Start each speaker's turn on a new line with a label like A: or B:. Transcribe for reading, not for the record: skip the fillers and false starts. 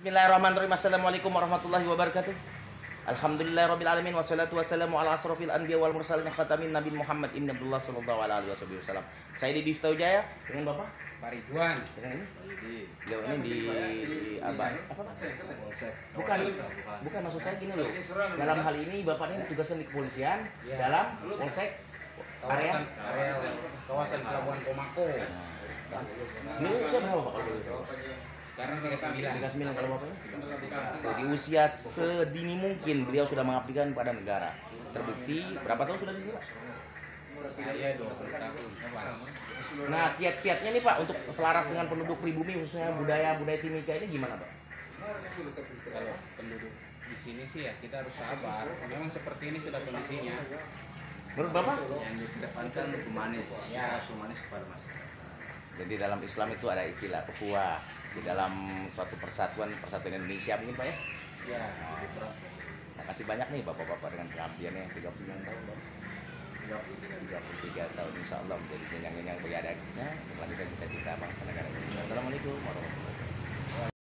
A: Bismillahirrahmanirrahim. Assalamualaikum warahmatullahi wabarakatuh. Alhamdulillahirabbil alamin wassalatu wassalamu ala asrofil anbiya wal mursalin khatamin nabi Muhammad ibn Abdullah sallallahu alaihi wasallam. Saya di Miftahul Jaya dengan Bapak
B: Pak Ridwan.
A: dengan ini. Beliau ini di apa Pak? Bukan maksud saya gini loh. Dalam hal ini Bapak ini ditugaskan di kepolisian dalam polsek area
B: kawasan Pelabuhan Komako.
A: Ini usia berapa Pak kalau boleh tahu?
B: Sekarang 39.
A: 39 kalau Bapaknya? Di usia sedini mungkin beliau sudah mengabdikan pada negara. Terbukti berapa tahun sudah di sini Pak?
B: Saya 20 tahun pas.
A: Nah, kiat-kiatnya nih Pak untuk selaras dengan penduduk pribumi khususnya budaya Timika ini gimana Pak?
B: Kalau penduduk di sini sih ya kita harus sabar. Memang seperti ini sudah kondisinya.
A: Menurut Bapak?
C: Yang dikedepankan humanis,
B: Ya.
C: humanis kepada masyarakat.
A: Jadi dalam Islam itu ada istilah ukhuwah di dalam suatu persatuan Indonesia mungkin Pak ya?
B: Ya.
A: Terima kasih banyak nih Bapak-bapak dengan pengabdiannya 39 tahun Bapak. 33 tahun insya Allah menjadi nyenyak-nyenyak bagi adanya untuk melanjutkan cita-cita bangsa negara Indonesia. Assalamualaikum warahmatullahi wabarakatuh.